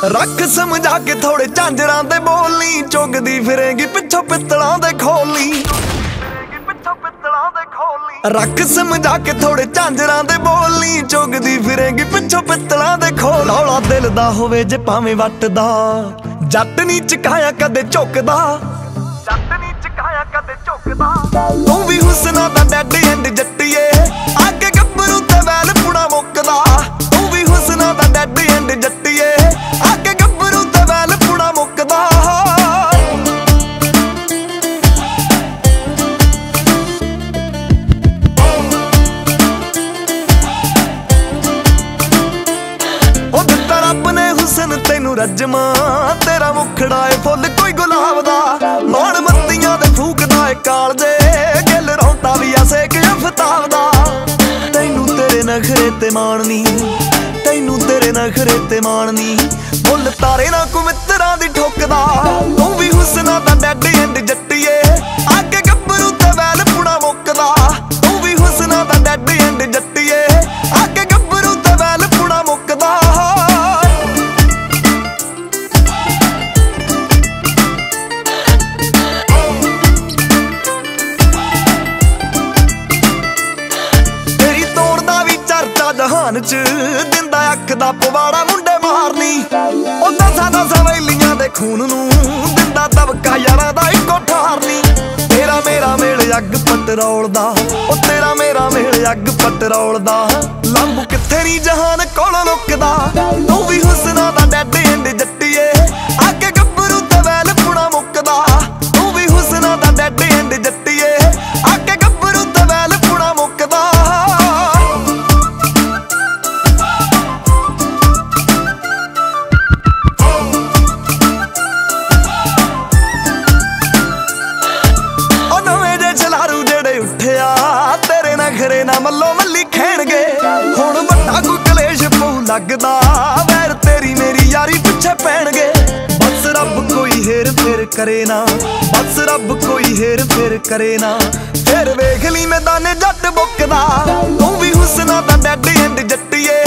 रख समझा के थोड़े झांजरां दे बोली, चुगदी फिरेंगी पिछों पित्तलां दे खोली। रख समझा के थोड़े झांजरां दे बोली, चुगदी फिरेंगी पिछों पित्तलां दे खोल। रौला दिल दा होवे जे भावें वटदा, जट नी चकाया कदे झुकदा, तू भी हुस्ना दा डैड एंड जट्टिए, आगे गब्बरू ते वैल पुणा मुकदा। तू भी हुस्ना दा डैड एंड जट्टिए, आगे गब्बरू ते वैल पुणा मुकदा। ओ दित्ता रब ने हुस्न तैनू रजमा, तेरा मुखड़ा है फुल कोई गुलाब दा। मौन मत्तियां दे फूकदा है कालजे, गिल रौंता भी ऐसे कि अफताब दा। तैनू तेरे नखरे ते माणनी, तैनू तेरे नखरे ते माणनी, मुल तारे ना को मित्तरां दी ठोकदा। तू भी हुस्ना दा डैड एंड जट्टिए, आगे गब्बरू ते वैल पुणा मुकदा। तू भी हुस्ना दा डैड एंड जट्टिए, आगे गब्बरू ते वैल पुणा मुकदा। जहान च दिंदा अख दा पवाड़ा मुंडे मारनी, ओ दसा वैलियां दे खून नू दिंदा दबका यारां दा इको ठारनी। तेरा मेरा मेल अग पटरोल दा, ओ तेरा मेरा मेल अग पटरोल दा। लंबू कित्थे नी जहान कोल लुकदा। तू भी हुस्ना दा डैड एंड जट्टिए, आगे गब्बरू ते वैल पुणा मुकदा। तू भी हुस्ना दा डैड एंड जट्टिए, आगे गब्बरू ते वैल पुणा मुकदा। तेरे नखरे ना मल्लो मल्ली खेणगे, हुण वड्डा कोई कलेश पऊ लगदा। वैर तेरी मेरी यारी पिछे पैणगे। बस रब कोई हेर फेर करे ना, बस रब कोई हेर फेर करे ना, फिर वेख ली मैदाने जट बुकदा। तू भी हुस्ना दा डैड एंड जट्टिए,